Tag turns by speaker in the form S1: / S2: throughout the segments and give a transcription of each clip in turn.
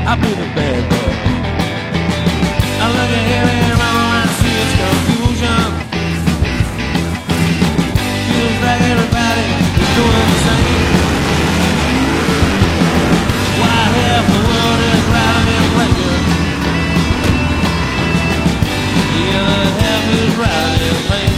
S1: I'll be the bad boy. I look ahead and all I see is confusion. Feels like everybody is doing the same. Why half the world is riding in pleasure, the other half is riding in pain.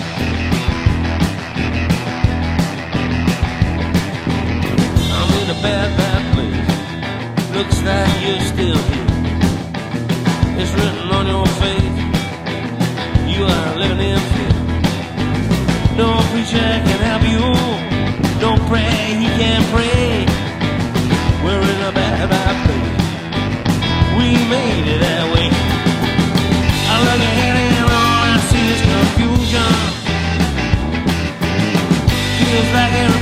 S1: I'm in a bad, bad place. Looks like you're still here. It's written on your face, you are living in fear. No preacher can help you, don't pray, he can't pray. We're in a bad, bad place. We made it that way. I look ahead and all I see is confusion. Feels like every